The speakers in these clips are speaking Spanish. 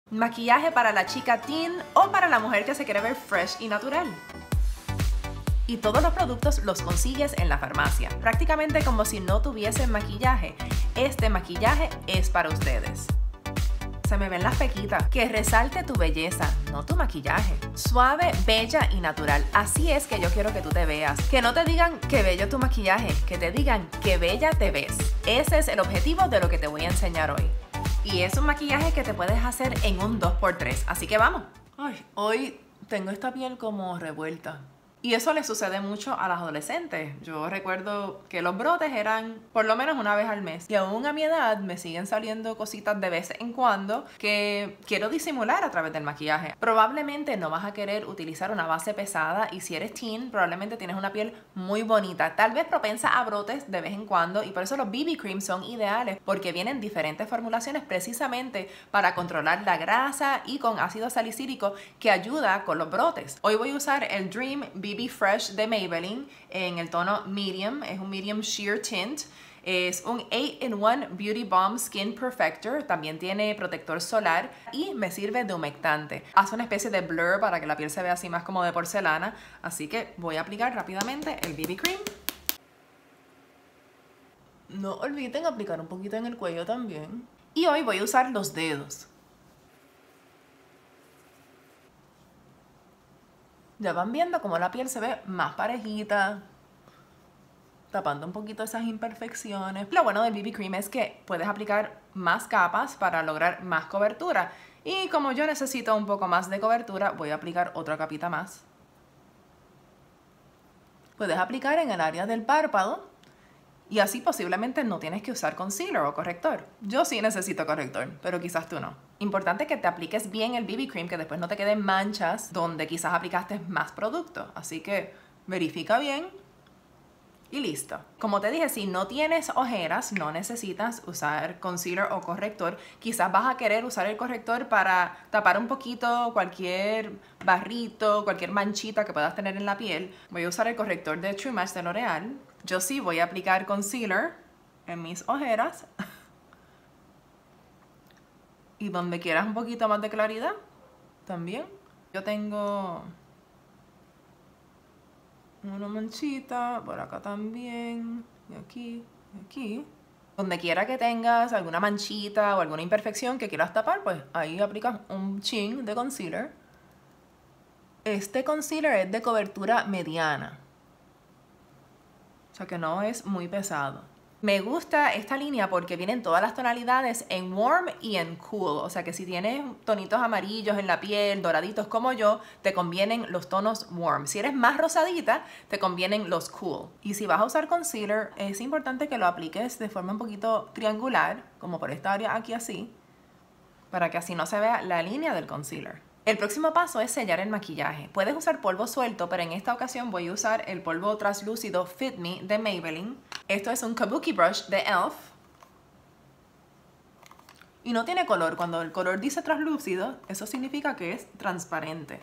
Maquillaje para la chica teen o para la mujer que se quiere ver fresh y natural. Y todos los productos los consigues en la farmacia, prácticamente como si no tuviesen maquillaje. Este maquillaje es para ustedes. Se me ven las pequitas. Que resalte tu belleza, no tu maquillaje. Suave, bella y natural. Así es que yo quiero que tú te veas. Que no te digan que bello tu maquillaje, que te digan que bella te ves. Ese es el objetivo de lo que te voy a enseñar hoy. Y es un maquillaje que te puedes hacer en un 2x3, así que vamos. Ay, hoy tengo esta piel como revuelta. Y eso le sucede mucho a las adolescentes. Yo recuerdo que los brotes eran por lo menos una vez al mes. Y aún a mi edad me siguen saliendo cositas de vez en cuando que quiero disimular a través del maquillaje. Probablemente no vas a querer utilizar una base pesada y si eres teen, probablemente tienes una piel muy bonita. Tal vez propensa a brotes de vez en cuando y por eso los BB Creams son ideales porque vienen diferentes formulaciones precisamente para controlar la grasa y con ácido salicílico que ayuda con los brotes. Hoy voy a usar el Dream BB Fresh de Maybelline en el tono medium, es un medium sheer tint. Es un 8-in-1 Beauty Balm Skin Perfector, también tiene protector solar y me sirve de humectante. Hace una especie de blur para que la piel se vea así más como de porcelana, así que voy a aplicar rápidamente el BB Cream. No olviden aplicar un poquito en el cuello también. Y hoy voy a usar los dedos. Ya van viendo cómo la piel se ve más parejita, tapando un poquito esas imperfecciones. Lo bueno del BB Cream es que puedes aplicar más capas para lograr más cobertura. Y como yo necesito un poco más de cobertura, voy a aplicar otra capita más. Puedes aplicar en el área del párpado y así posiblemente no tienes que usar concealer o corrector. Yo sí necesito corrector, pero quizás tú no. Importante que te apliques bien el BB Cream, que después no te queden manchas donde quizás aplicaste más producto. Así que verifica bien y listo. Como te dije, si no tienes ojeras, no necesitas usar concealer o corrector. Quizás vas a querer usar el corrector para tapar un poquito cualquier barrito, cualquier manchita que puedas tener en la piel. Voy a usar el corrector de True Match de L'Oreal. Yo sí voy a aplicar concealer en mis ojeras. Y donde quieras un poquito más de claridad, también. Yo tengo una manchita, por acá también, y aquí, y aquí. Donde quiera que tengas alguna manchita o alguna imperfección que quieras tapar, pues ahí aplicas un chin de concealer. Este concealer es de cobertura mediana. O sea que no es muy pesado. Me gusta esta línea porque vienen todas las tonalidades en warm y en cool. O sea que si tienes tonitos amarillos en la piel, doraditos como yo, te convienen los tonos warm. Si eres más rosadita, te convienen los cool. Y si vas a usar concealer, es importante que lo apliques de forma un poquito triangular, como por esta área aquí así, para que así no se vea la línea del concealer. El próximo paso es sellar el maquillaje. Puedes usar polvo suelto, pero en esta ocasión voy a usar el polvo translúcido Fit Me de Maybelline. Esto es un Kabuki Brush de e.l.f. Y no tiene color. Cuando el color dice translúcido, eso significa que es transparente.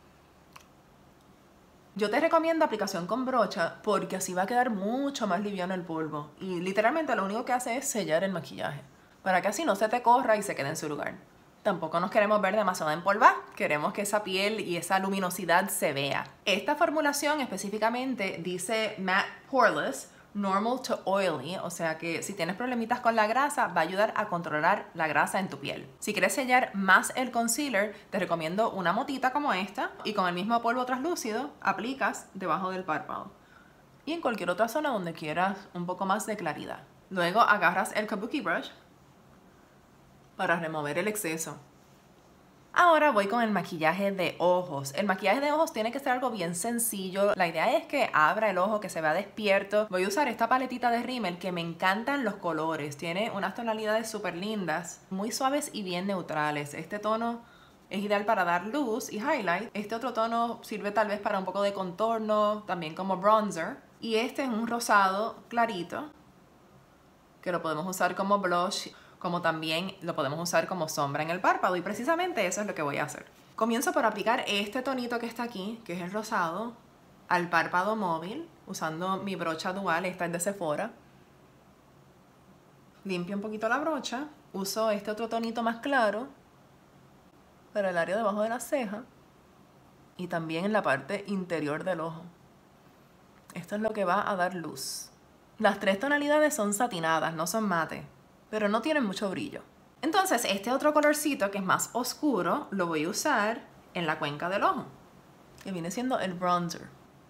Yo te recomiendo aplicación con brocha porque así va a quedar mucho más liviano el polvo. Y literalmente lo único que hace es sellar el maquillaje, para que así no se te corra y se quede en su lugar. Tampoco nos queremos ver demasiado empolvadas, queremos que esa piel y esa luminosidad se vea. Esta formulación específicamente dice Matte Poreless, Normal to Oily, o sea que si tienes problemitas con la grasa, va a ayudar a controlar la grasa en tu piel. Si quieres sellar más el concealer, te recomiendo una motita como esta y con el mismo polvo translúcido aplicas debajo del párpado y en cualquier otra zona donde quieras un poco más de claridad. Luego agarras el Kabuki Brush para remover el exceso. Ahora voy con el maquillaje de ojos. El maquillaje de ojos tiene que ser algo bien sencillo. La idea es que abra el ojo, que se vea despierto. Voy a usar esta paletita de rímel que me encantan los colores. Tiene unas tonalidades súper lindas, muy suaves y bien neutrales. Este tono es ideal para dar luz y highlight. Este otro tono sirve tal vez para un poco de contorno, también como bronzer. Y este es un rosado clarito, que lo podemos usar como blush, como también lo podemos usar como sombra en el párpado y precisamente eso es lo que voy a hacer. Comienzo por aplicar este tonito que está aquí, que es el rosado, al párpado móvil usando mi brocha dual, esta es de Sephora. Limpio un poquito la brocha, uso este otro tonito más claro para el área debajo de la ceja y también en la parte interior del ojo. Esto es lo que va a dar luz. Las 3 tonalidades son satinadas, no son mate, pero no tienen mucho brillo. Entonces, este otro colorcito que es más oscuro lo voy a usar en la cuenca del ojo, que viene siendo el bronzer.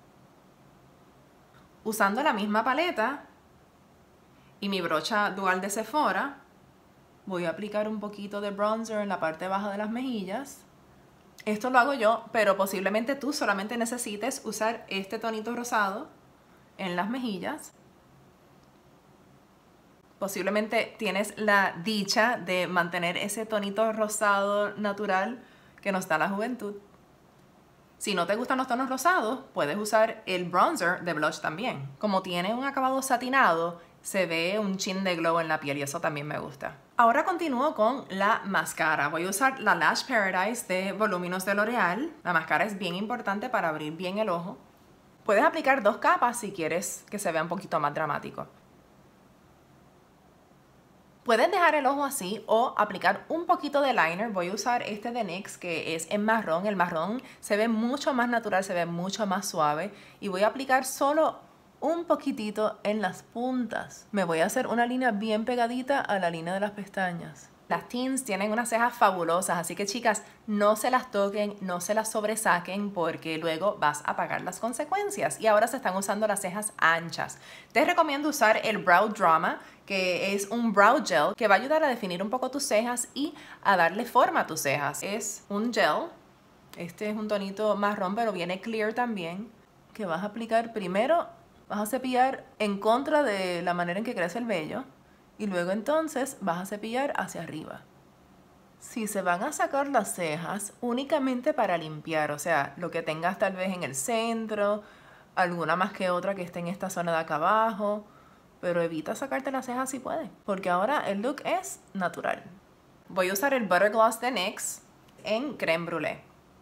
Usando la misma paleta y mi brocha dual de Sephora, voy a aplicar un poquito de bronzer en la parte baja de las mejillas. Esto lo hago yo, pero posiblemente tú solamente necesites usar este tonito rosado en las mejillas. Posiblemente tienes la dicha de mantener ese tonito rosado natural que nos da la juventud. Si no te gustan los tonos rosados, puedes usar el bronzer de blush también. Como tiene un acabado satinado, se ve un chin de glow en la piel y eso también me gusta. Ahora continúo con la máscara. Voy a usar la Lash Paradise de Voluminous de L'Oreal. La máscara es bien importante para abrir bien el ojo. Puedes aplicar 2 capas si quieres que se vea un poquito más dramático. Puedes dejar el ojo así o aplicar un poquito de liner. Voy a usar este de NYX que es en marrón. El marrón se ve mucho más natural, se ve mucho más suave. Y voy a aplicar solo un poquitito en las puntas. Me voy a hacer una línea bien pegadita a la línea de las pestañas. Las teens tienen unas cejas fabulosas, así que chicas, no se las toquen, no se las sobresaquen porque luego vas a pagar las consecuencias. Y ahora se están usando las cejas anchas. Te recomiendo usar el Brow Drama, que es un brow gel que va a ayudar a definir un poco tus cejas y a darle forma a tus cejas. Es un gel, este es un tonito marrón pero viene clear también, que vas a aplicar primero, vas a cepillar en contra de la manera en que crece el vello. Y luego entonces vas a cepillar hacia arriba. Si se van a sacar las cejas, únicamente para limpiar, o sea, lo que tengas tal vez en el centro, alguna más que otra que esté en esta zona de acá abajo, pero evita sacarte las cejas si puedes, porque ahora el look es natural. Voy a usar el Butter Gloss de NYX en Crème Brûlée.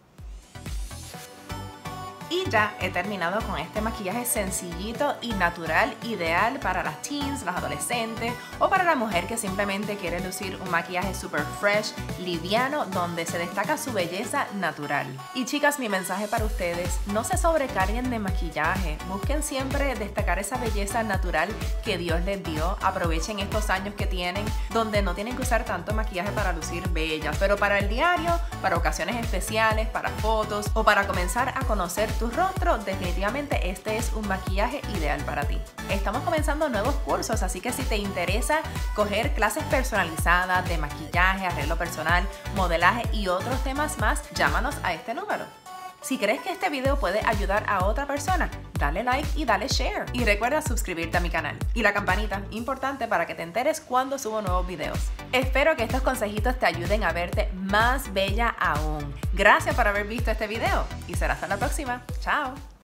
Y ya he terminado con este maquillaje sencillito y natural, ideal para las teens, las adolescentes o para la mujer que simplemente quiere lucir un maquillaje super fresh, liviano, donde se destaca su belleza natural. Y chicas, mi mensaje para ustedes, no se sobrecarguen de maquillaje, busquen siempre destacar esa belleza natural que Dios les dio, aprovechen estos años que tienen, donde no tienen que usar tanto maquillaje para lucir bellas, pero para el diario, para ocasiones especiales, para fotos o para comenzar a conocer tu rostro, definitivamente este es un maquillaje ideal para ti. Estamos comenzando nuevos cursos, así que si te interesa coger clases personalizadas de maquillaje, arreglo personal, modelaje y otros temas más, llámanos a este número. Si crees que este video puede ayudar a otra persona, dale like y dale share. Y recuerda suscribirte a mi canal. Y la campanita, importante para que te enteres cuando subo nuevos videos. Espero que estos consejitos te ayuden a verte más bella aún. Gracias por haber visto este video y será hasta la próxima. ¡Chao!